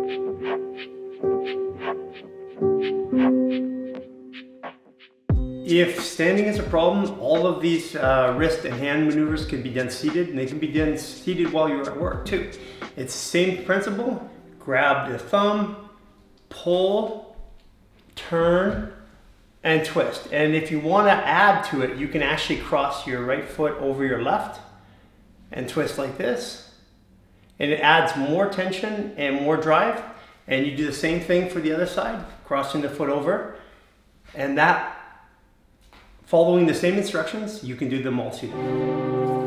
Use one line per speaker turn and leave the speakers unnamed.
If standing is a problem, all of these wrist and hand maneuvers can be done seated, and they can be done seated while you're at work too. It's the same principle. Grab the thumb, pull, turn, and twist. And if you want to add to it, you can actually cross your right foot over your left and twist like this. And it adds more tension and more drive. And you do the same thing for the other side, crossing the foot over. And that, following the same instructions, you can do them all seated.